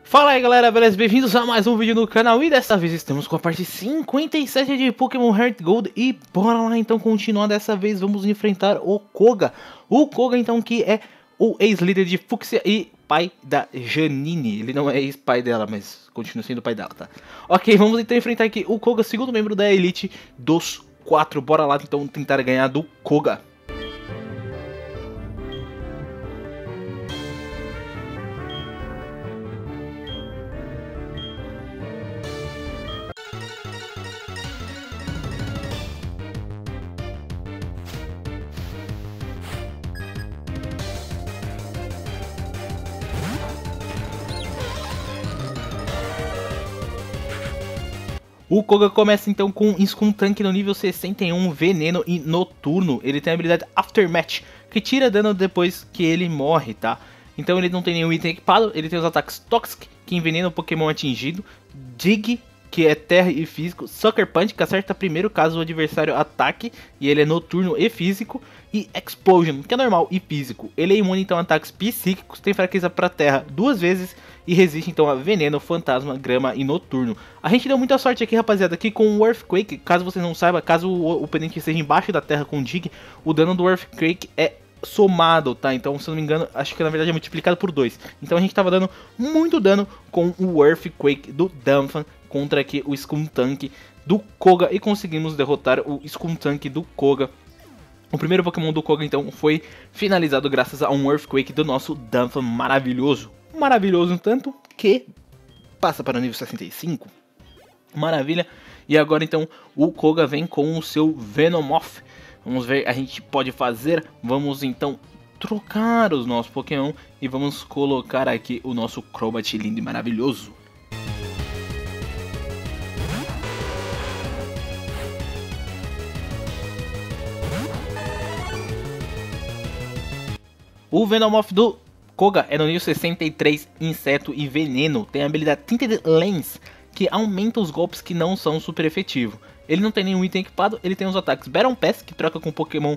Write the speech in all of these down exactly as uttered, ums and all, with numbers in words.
Fala aí galera, beleza? Bem-vindos a mais um vídeo no canal e dessa vez estamos com a parte cinquenta e sete de Pokémon Heart Gold e bora lá então continuar. Dessa vez vamos enfrentar o Koga. O Koga então que é o ex-líder de Fuxia e pai da Janine. Ele não é ex-pai dela, mas continua sendo pai dela, tá? Ok, vamos então enfrentar aqui o Koga, segundo membro da Elite dos quatro. Bora lá então tentar ganhar do Koga. O Koga começa então com um Skuntank no nível sessenta e um, Veneno e Noturno. Ele tem a habilidade Aftermath, que tira dano depois que ele morre, tá? Então ele não tem nenhum item equipado, ele tem os ataques Toxic, que envenena o Pokémon atingido, Dig, que é terra e físico, Sucker Punch, que acerta primeiro caso o adversário ataque, e ele é noturno e físico, e Explosion, que é normal e físico. Ele é imune então a ataques psíquicos, tem fraqueza para terra duas vezes, e resiste então a veneno, fantasma, grama e noturno. A gente deu muita sorte aqui, rapaziada, aqui com o Earthquake. Caso você não saiba, caso o oponente esteja embaixo da terra com o Dig, o dano do Earthquake é somado, tá? Então, se eu não me engano, acho que na verdade é multiplicado por dois. Então a gente tava dando muito dano com o Earthquake do Danfan contra aqui o Skuntank do Koga, e conseguimos derrotar o Skuntank do Koga. O primeiro Pokémon do Koga então foi finalizado graças a um Earthquake do nosso Danfan maravilhoso. Maravilhoso tanto que passa para o nível sessenta e cinco. Maravilha. E agora então o Koga vem com o seu Venomoth. Vamos ver, a gente pode fazer. Vamos então trocar os nossos Pokémon e vamos colocar aqui o nosso Crobat lindo e maravilhoso. O Venomoth do Koga é no nível sessenta e três, Inseto e Veneno. Tem a habilidade Tinted Lens, que aumenta os golpes que não são super efetivos. Ele não tem nenhum item equipado, ele tem os ataques Battle Pass, que troca com o Pokémon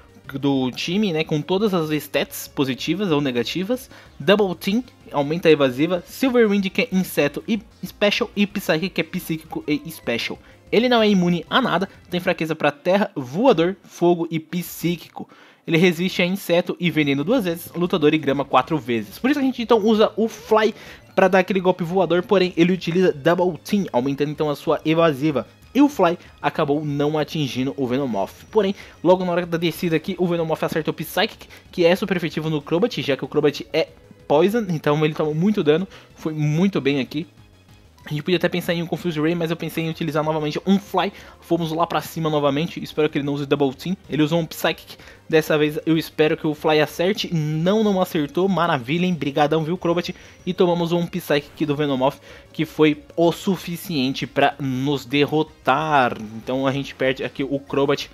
do time, né, com todas as stats positivas ou negativas. Double Team, aumenta a evasiva. Silver Wind, que é inseto e special, e Psychic, que é psíquico e special. Ele não é imune a nada, tem fraqueza para terra, voador, fogo e psíquico. Ele resiste a inseto e veneno duas vezes, lutador e grama quatro vezes. Por isso a gente então usa o Fly para dar aquele golpe voador, porém ele utiliza Double Team, aumentando então a sua evasiva. E o Fly acabou não atingindo o Venomoth. Porém, logo na hora da descida aqui, o Venomoth acerta o Psychic, que é super efetivo no Crobat, já que o Crobat é Poison, então ele toma muito dano, foi muito bem aqui. A gente podia até pensar em um Confuse Ray, mas eu pensei em utilizar novamente um Fly. Fomos lá pra cima novamente, espero que ele não use Double Team. Ele usou um Psychic, dessa vez eu espero que o Fly acerte. Não, não acertou, maravilha, hein? Brigadão, viu, Crobat? E tomamos um Psychic do Venomoth, que foi o suficiente pra nos derrotar. Então a gente perde aqui o Crobat,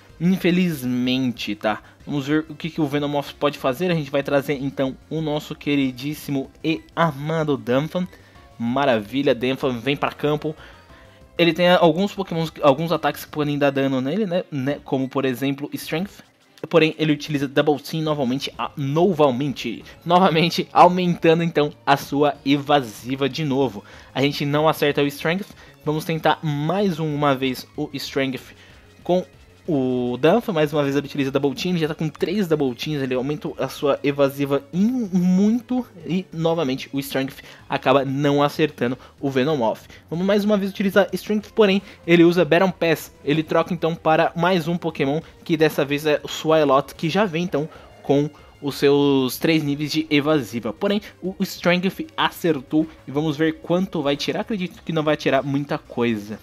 infelizmente, tá? Vamos ver o que, que o Venomoth pode fazer. A gente vai trazer então o nosso queridíssimo e amado Danfan. Maravilha, Danfan vem para campo. Ele tem alguns Pokémon, alguns ataques que podem dar dano nele, né? né? Como por exemplo Strength. Porém ele utiliza Double Team novamente, a, novamente, novamente aumentando então a sua evasiva de novo. A gente não acerta o Strength. Vamos tentar mais uma vez o Strength com o Danfan. Mais uma vez ele utiliza Double Team, ele já tá com três Double Teams, ele aumenta a sua evasiva em muito, e novamente o Strength acaba não acertando o Venomoth. Vamos mais uma vez utilizar Strength, porém ele usa Battle Pass, ele troca então para mais um Pokémon, que dessa vez é o Swilot, que já vem então com os seus três níveis de evasiva. Porém o Strength acertou, e vamos ver quanto vai tirar. Acredito que não vai tirar muita coisa.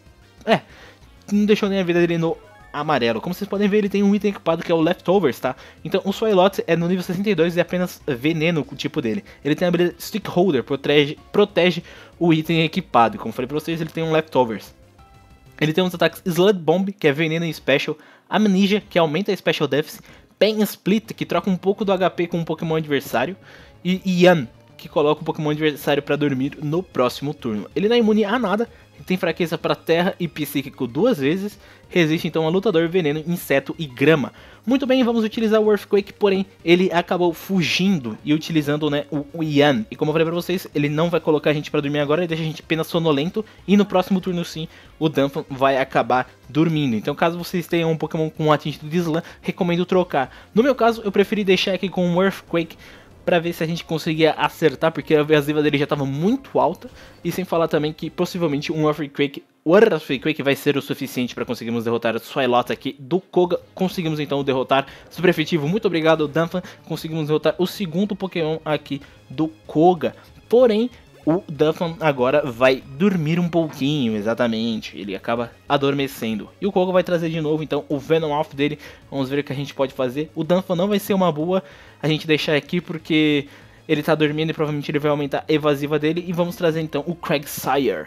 É, não deixou nem a vida dele no amarelo. Como vocês podem ver, ele tem um item equipado que é o Leftovers, tá? Então o Swilot é no nível sessenta e dois e é apenas veneno o tipo dele. Ele tem a habilidade Stick Holder, protege, protege o item equipado. E como falei pra vocês, ele tem um Leftovers. Ele tem uns ataques Slud Bomb, que é veneno e special. Amnesia, que aumenta a Special Defense. Pain Split, que troca um pouco do H P com um Pokémon adversário. E Yan, que coloca o Pokémon adversário para dormir no próximo turno. Ele não é imune a nada, tem fraqueza para terra e psíquico duas vezes, resiste então a lutador, veneno, inseto e grama. Muito bem, vamos utilizar o Earthquake, porém ele acabou fugindo e utilizando, né, o, o Ian. E como eu falei pra vocês, ele não vai colocar a gente pra dormir agora, ele deixa a gente apenas sonolento. E no próximo turno sim, o Danfan vai acabar dormindo. Então caso vocês tenham um Pokémon com atingido de Slam, recomendo trocar. No meu caso, eu preferi deixar aqui com o Earthquake, pra ver se a gente conseguia acertar, porque a evasiva dele já estava muito alta. E sem falar também que possivelmente um Earthquake, o Earthquake vai ser o suficiente para conseguirmos derrotar o Swilot aqui do Koga. Conseguimos então derrotar, super efetivo, muito obrigado Danfan. Conseguimos derrotar o segundo Pokémon aqui do Koga. Porém, o Danfan agora vai dormir um pouquinho, exatamente, ele acaba adormecendo. E o Koga vai trazer de novo então o Venomoth dele, vamos ver o que a gente pode fazer. O Danfan não vai ser uma boa a gente deixar aqui porque ele tá dormindo e provavelmente ele vai aumentar a evasiva dele. E vamos trazer então o Quagsire.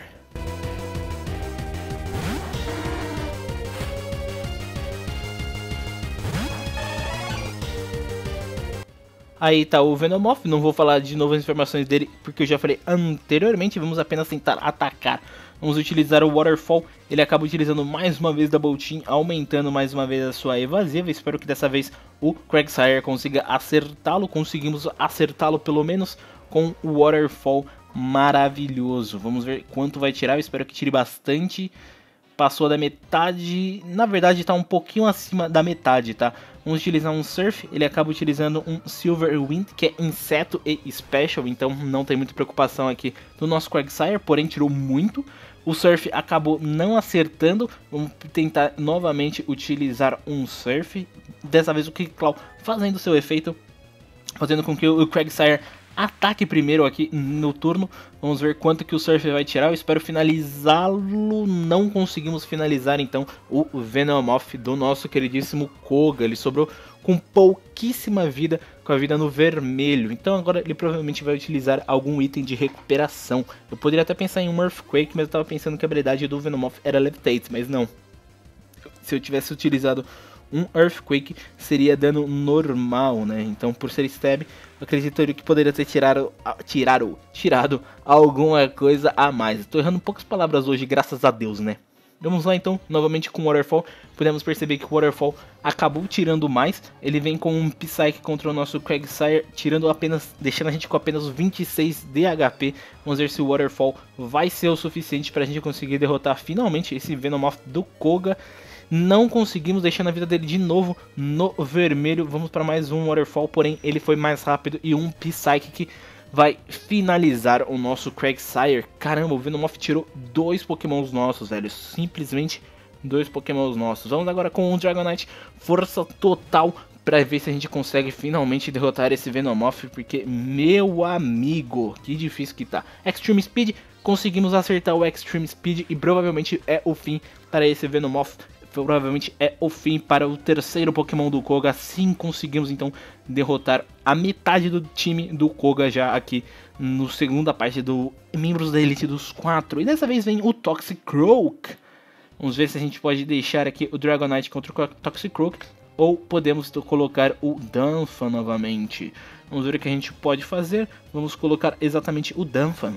Aí tá o Venomoth, não vou falar de novo as informações dele porque eu já falei anteriormente, vamos apenas tentar atacar. Vamos utilizar o Waterfall, ele acaba utilizando mais uma vez Double Team, aumentando mais uma vez a sua evasiva. Espero que dessa vez o Quagsire consiga acertá-lo, conseguimos acertá-lo pelo menos com o Waterfall maravilhoso. Vamos ver quanto vai tirar, eu espero que tire bastante. Passou da metade, na verdade está um pouquinho acima da metade, tá? Vamos utilizar um Surf, ele acaba utilizando um Silver Wind, que é inseto e Special, então não tem muita preocupação aqui no nosso Quagsire, porém tirou muito. O Surf acabou não acertando, vamos tentar novamente utilizar um Surf, dessa vez o Kicklaw fazendo seu efeito, fazendo com que o Quagsire ataque primeiro aqui no turno. Vamos ver quanto que o Surf vai tirar. Eu espero finalizá-lo. Não conseguimos finalizar então o Venomoth do nosso queridíssimo Koga. Ele sobrou com pouquíssima vida, com a vida no vermelho. Então agora ele provavelmente vai utilizar algum item de recuperação. Eu poderia até pensar em um Earthquake, mas eu estava pensando que a habilidade do Venomoth era Levitate, mas não. Se eu tivesse utilizado um Earthquake seria dano normal, né? Então por ser stab, eu acredito que poderia ter tirado, tirado, tirado alguma coisa a mais. Estou errando poucas palavras hoje, graças a Deus, né? Vamos lá então, novamente com o Waterfall. Podemos perceber que o Waterfall acabou tirando mais. Ele vem com um Psyche contra o nosso Quagsire, tirando apenas, deixando a gente com apenas vinte e seis de H P. Vamos ver se o Waterfall vai ser o suficiente para a gente conseguir derrotar finalmente esse Venomoth do Koga. Não conseguimos, deixando a vida dele de novo no vermelho. Vamos para mais um Waterfall, porém ele foi mais rápido e um Psyche que vai finalizar o nosso Quagsire. Caramba, o Venomoth tirou dois Pokémons nossos, velho. Simplesmente dois Pokémons nossos. Vamos agora com o Dragonite, força total, para ver se a gente consegue finalmente derrotar esse Venomoth. Porque, meu amigo, que difícil que tá. Extreme Speed, conseguimos acertar o Extreme Speed e provavelmente é o fim para esse Venomoth. Provavelmente é o fim para o terceiro Pokémon do Koga. Assim conseguimos então derrotar a metade do time do Koga já aqui no segunda parte do membros da elite dos quatro. E dessa vez vem o Toxicroak. Vamos ver se a gente pode deixar aqui o Dragonite contra o Toxicroak ou podemos colocar o Danfan novamente. Vamos ver o que a gente pode fazer. Vamos colocar exatamente o Danfan.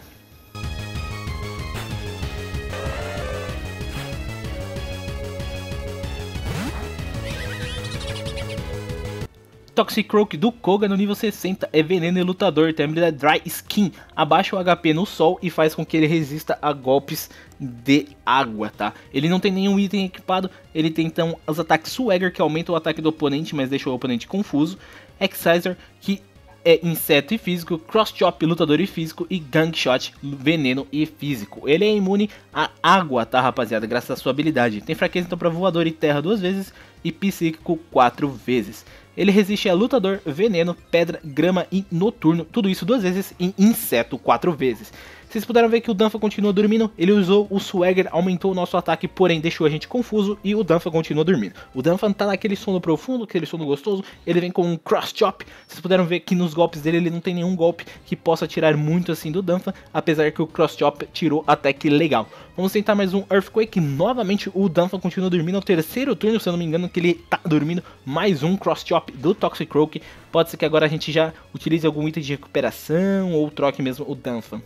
Toxicroak do Koga no nível sessenta, é veneno e lutador, tem a habilidade Dry Skin, abaixa o H P no sol e faz com que ele resista a golpes de água, tá? Ele não tem nenhum item equipado, ele tem então os ataques Swagger, que aumenta o ataque do oponente, mas deixa o oponente confuso, Excisor, que é inseto e físico, Cross Chop, lutador e físico, e Gang Shot, veneno e físico. Ele é imune à água, tá, rapaziada, graças à sua habilidade. Tem fraqueza então para voador e terra duas vezes e psíquico quatro vezes. Ele resiste a lutador, veneno, pedra, grama e noturno, tudo isso duas vezes, e inseto quatro vezes. Vocês puderam ver que o Danfan continua dormindo, ele usou o Swagger, aumentou o nosso ataque, porém deixou a gente confuso e o Danfan continua dormindo. O Danfan tá naquele sono profundo, aquele sono gostoso, ele vem com um Cross Chop. Vocês puderam ver que nos golpes dele ele não tem nenhum golpe que possa tirar muito assim do Danfan, apesar que o Cross Chop tirou até que legal. Vamos tentar mais um Earthquake, novamente o Danfan continua dormindo, é o terceiro turno, se eu não me engano, que ele tá dormindo. Mais um Cross Chop do Toxicroak, pode ser que agora a gente já utilize algum item de recuperação ou troque mesmo o Danfan.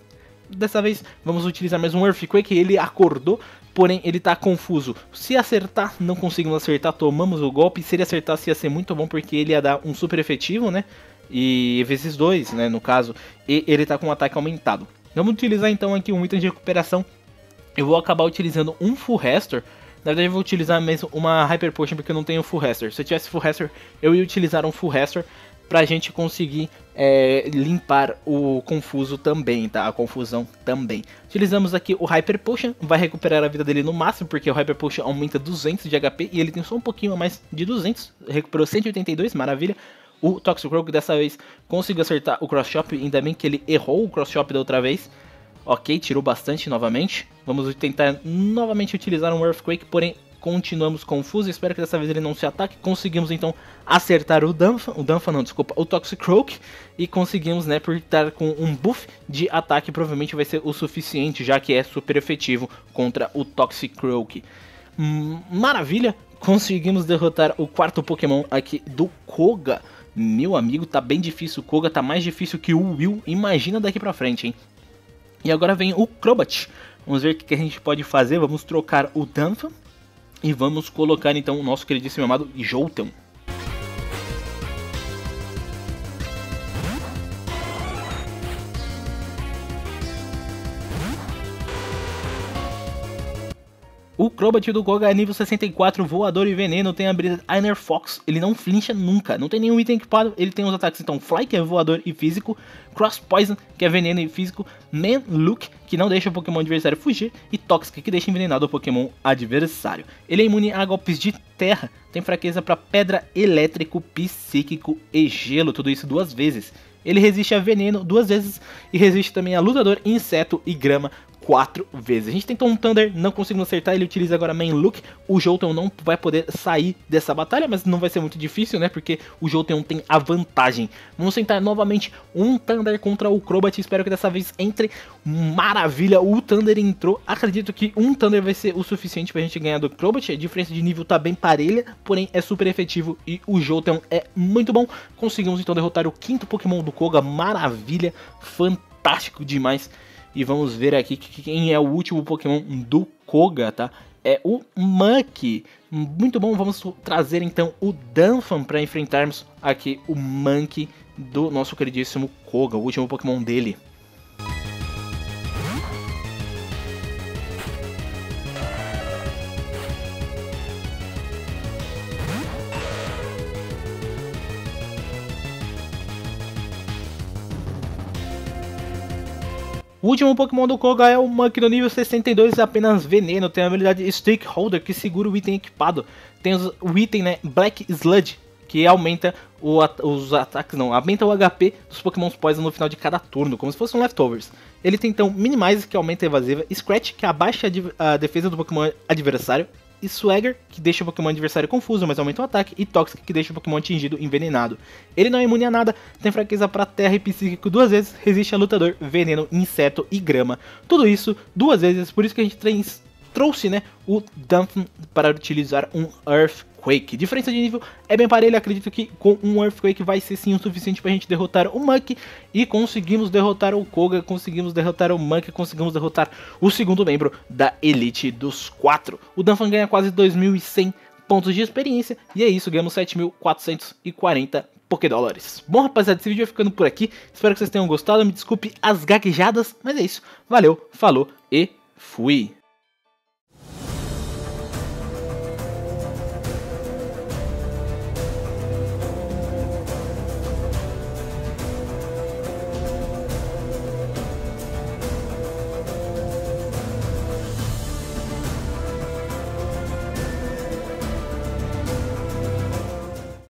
dessa vez vamos utilizar mais um Earthquake, ele acordou, porém ele tá confuso. Se acertar, não conseguimos acertar, tomamos o golpe, se ele acertasse ia ser muito bom porque ele ia dar um super efetivo, né? E vezes dois, né, no caso, e ele tá com um ataque aumentado. Vamos utilizar então aqui um item de recuperação. Eu vou acabar utilizando um Full Restore. Na verdade eu vou utilizar mesmo uma Hyper Potion porque eu não tenho Full Restore. Se eu tivesse Full Restore, eu ia utilizar um Full Restore pra gente conseguir é, limpar o confuso também, tá? A confusão também. Utilizamos aqui o Hyper Potion, vai recuperar a vida dele no máximo, porque o Hyper Potion aumenta duzentos de H P e ele tem só um pouquinho a mais de duzentos. Recuperou cento e oitenta e dois, maravilha. O Toxicroak dessa vez conseguiu acertar o Cross Chop, ainda bem que ele errou o Cross Chop da outra vez. Ok, tirou bastante novamente. Vamos tentar novamente utilizar um Earthquake, porém continuamos confusos. Espero que dessa vez ele não se ataque. Conseguimos então acertar o Danfa, o Danfa não, desculpa, o Toxicroak. E conseguimos, né, por estar com um buff de ataque, provavelmente vai ser o suficiente, já que é super efetivo contra o Toxicroak. Hum, maravilha, conseguimos derrotar o quarto Pokémon aqui do Koga. Meu amigo, tá bem difícil, o Koga tá mais difícil que o Will, imagina daqui pra frente, hein. E agora vem o Crobat. Vamos ver o que a gente pode fazer. Vamos trocar o Danfa e vamos colocar então o nosso queridíssimo amado Jolteon. O Crobat do Koga é nível sessenta e quatro, voador e veneno, tem a habilidade Iron Fox, ele não flincha nunca, não tem nenhum item equipado, ele tem os ataques então Fly, que é voador e físico, Cross Poison, que é veneno e físico, Man Look, que não deixa o Pokémon adversário fugir, e Toxic, que deixa envenenado o Pokémon adversário. Ele é imune a golpes de terra, tem fraqueza para pedra, elétrico, psíquico e gelo, tudo isso duas vezes. Ele resiste a veneno duas vezes e resiste também a lutador, inseto e grama quatro vezes. A gente tentou um Thunder, não conseguimos acertar, ele utiliza agora Main Look. O Jolteon não vai poder sair dessa batalha, mas não vai ser muito difícil, né? Porque o Jolteon tem a vantagem. Vamos tentar novamente um Thunder contra o Crobat, espero que dessa vez entre. Maravilha, o Thunder entrou. Acredito que um Thunder vai ser o suficiente pra gente ganhar do Crobat. A diferença de nível tá bem parelha, porém é super efetivo e o Jolteon é muito bom. Conseguimos então derrotar o quinto Pokémon do Koga, maravilha, fantástico demais. E vamos ver aqui quem é o último Pokémon do Koga, tá? É o Mankey. Muito bom, vamos trazer então o Danfan para enfrentarmos aqui o Mankey do nosso queridíssimo Koga, o último Pokémon dele. O último Pokémon do Koga é o Mankey do nível sessenta e dois, apenas veneno, tem a habilidade Stakeholder, que segura o item equipado. Tem os, o item, né, Black Sludge, que aumenta o, os ataques, não, aumenta o H P dos Pokémon Poison no final de cada turno, como se fossem Leftovers. Ele tem então Minimize, que aumenta a evasiva, Scratch, que abaixa a, a defesa do Pokémon adversário, e Swagger, que deixa o Pokémon adversário confuso, mas aumenta o ataque, e Toxic, que deixa o Pokémon atingido envenenado. Ele não é imune a nada, tem fraqueza para terra e psíquico duas vezes, resiste a lutador, veneno, inseto e grama. Tudo isso duas vezes, por isso que a gente trans, trouxe, né, o Danfan para utilizar um Earthquake. Diferença de nível é bem parelha, acredito que com um Earthquake vai ser sim o suficiente para a gente derrotar o Mankey. E conseguimos derrotar o Koga, conseguimos derrotar o Mankey, conseguimos derrotar o segundo membro da Elite dos quatro. O Danfan ganha quase dois mil e cem pontos de experiência e é isso, ganhamos sete mil quatrocentos e quarenta Pokédólares. Bom, rapaziada, esse vídeo vai ficando por aqui, espero que vocês tenham gostado, me desculpe as gaguejadas, mas é isso, valeu, falou e fui!